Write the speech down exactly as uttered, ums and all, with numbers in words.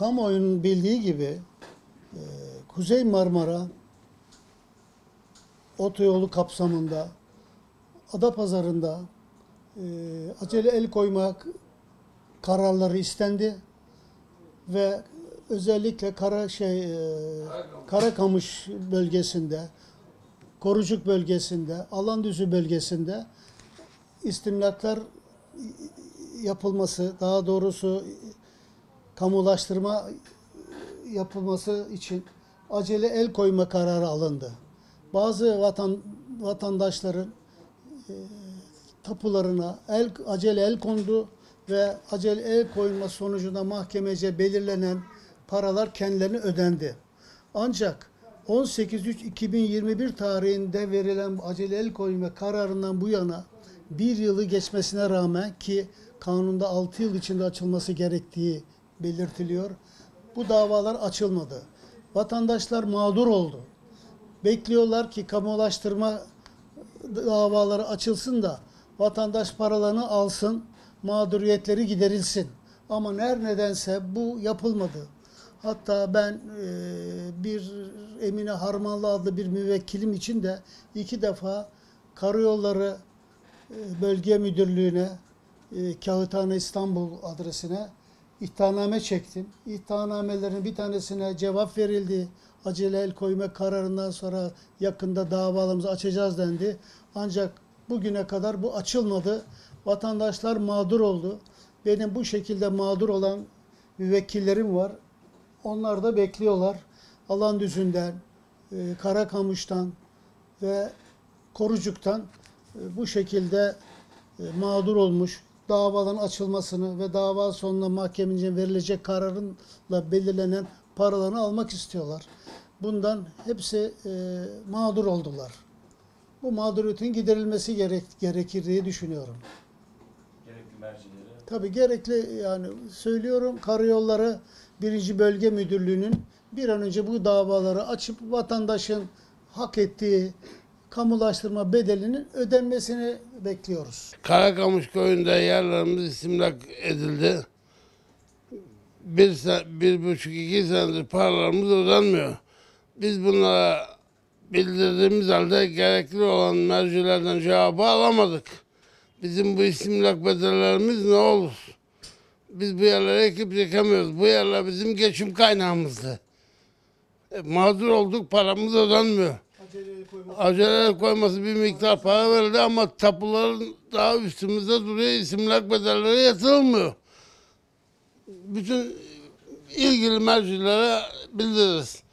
kamuoyunun bildiği gibi e, Kuzey Marmara otoyolu kapsamında Adapazarı'nda e, acele el koymak kararları istendi ve özellikle Kara şey e, Karakamış bölgesinde, Korucuk bölgesinde, Alandüzü bölgesinde istimlaklar yapılması, daha doğrusu kamulaştırma yapılması için acele el koyma kararı alındı. Bazı vatan, vatandaşların e, tapularına el, acele el kondu ve acele el koyma sonucunda mahkemece belirlenen paralar kendilerine ödendi. Ancak on sekiz üç iki bin yirmi bir tarihinde verilen acele el koyma kararından bu yana bir yılı geçmesine rağmen, ki kanunda altı yıl içinde açılması gerektiği belirtiliyor, bu davalar açılmadı. Vatandaşlar mağdur oldu. Bekliyorlar ki kamulaştırma davaları açılsın da vatandaş paralarını alsın, mağduriyetleri giderilsin. Ama her nedense bu yapılmadı. Hatta ben e, bir Emine Harmanlı adlı bir müvekkilim için de iki defa Karayolları e, Bölge Müdürlüğü'ne, e, Kağıthane İstanbul adresine ihtarname çektim. İhtarnamelerin bir tanesine cevap verildi. Acele el koyma kararından sonra yakında davalarımızı açacağız dendi. Ancak bugüne kadar bu açılmadı. Vatandaşlar mağdur oldu. Benim bu şekilde mağdur olan müvekkillerim var. Onlar da bekliyorlar. Alandüzü'nden, e, Karakamış'tan ve Korucuk'tan e, bu şekilde e, mağdur olmuş, davaların açılmasını ve dava sonunda mahkemece verilecek kararınla belirlenen paralarını almak istiyorlar. Bundan hepsi e, mağdur oldular. Bu mağduriyetin giderilmesi gerek, gerekir diye düşünüyorum. Gerekli mercileri. Tabii gerekli, yani söylüyorum, Karayolları birinci Bölge Müdürlüğü'nün bir an önce bu davaları açıp vatandaşın hak ettiği kamulaştırma bedelinin ödenmesini bekliyoruz. Karakamış köyünde yerlerimiz istimlak edildi. Bir, sen, bir buçuk iki senedir paralarımız ödenmiyor. Biz bunlara bildirdiğimiz halde gerekli olan mercilerden cevabı alamadık. Bizim bu istimlak bedellerimiz ne olur? Biz bu yerlere ekip çekemiyoruz. Bu yerler bizim geçim kaynağımızdı. E, mağdur olduk, paramız ödenmiyor. Acele koyması bir miktar para verildi ama tapuların daha üstümüzde duruyor. İstimlak bedelleri yatırılmıyor. Bütün ilgili mercilere bildiririz.